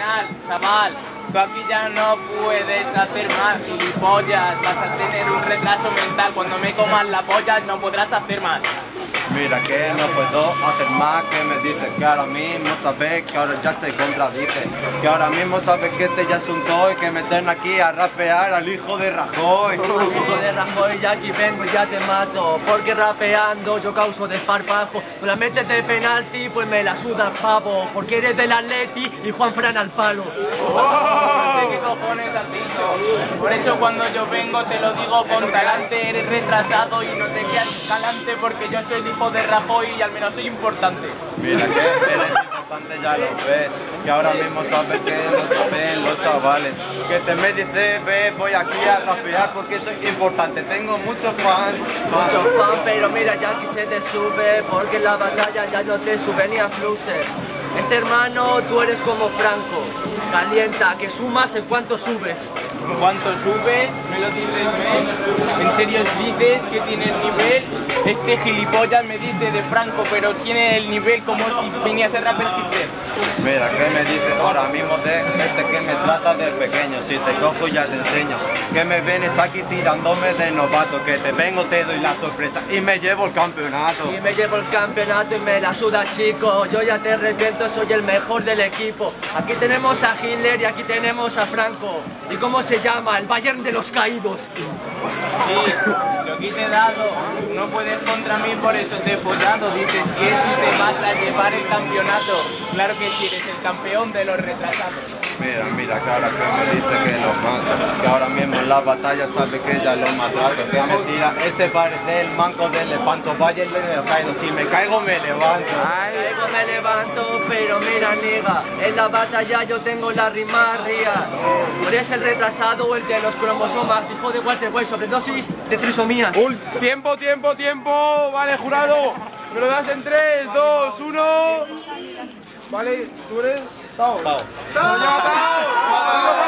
penal, chaval. Tú aquí ya no puedes hacer más, gilipollas. Vas a tener un retraso mental. Cuando me comas la polla no podrás hacer más. Mira que no puedo hacer más, que me dices que ahora mismo sabes que ahora ya se contradice, que ahora mismo sabes que este ya es un toy, que me traen aquí a rapear al hijo de Rajoy. Hijo de Rajoy, ya aquí vengo y ya te mato, porque rapeando yo causo desparpajo. Tú la metes de penalti, pues me la suda pavo, porque eres del Atleti y Juan Fran al palo. No sé qué cojones has dicho. Por eso cuando yo vengo te lo digo con talante. Eres retrasado y no te quedas galante, porque yo soy el hijo de Rajoy y al menos soy importante. Mira que eres importante, ya lo ves, que ahora mismo sabes que lo ven los chavales, que te me dice, ve, voy aquí a rapear porque soy importante, tengo muchos fans. Mucho fan, pero mira ya aquí se te sube, porque en la batalla ya no te sube ni a Flusser. Este hermano, tú eres como Franco, calienta, que sumas en cuánto subes. ¿En cuánto subes? ¿Me lo dices bien? ¿En serio dices que tienes nivel? Este gilipollas me dice de Franco, pero tiene el nivel como si viniera a ser rapper hipster. Mira, ¿qué me dices ahora mismo de este que me trata de pequeño? Si te cojo ya te enseño, que me vienes aquí tirándome de novato, que te vengo, te doy la sorpresa y me llevo el campeonato. Y me llevo el campeonato y me la suda, chico, yo ya te reviento, soy el mejor del equipo. Aquí tenemos a Hitler y aquí tenemos a Franco. ¿Y cómo se llama? El Bayern de los caídos. Sí, lo que te he dado, no puedes contra mí, por eso te he follado. Dices que tú te vas a llevar el campeonato. Claro que sí, eres el campeón de los retrasados. Mira, que ahora que me dice que lo mato, que ahora mismo en la batalla sabe que ya lo maltrato, que mentira, este parece el manco del Lepanto, vaya el de caído, si me caigo me levanto. Caigo, me levanto, pero mira, nega, en la batalla yo tengo la rima ría. Tú eres el retrasado o el de los cromosomas, hijo de Walter White, sobredosis de trisomías. Tiempo, vale, jurado, me lo das en 3, 2, 1. Vale, tú eres Tao. Tao. ¡Tao!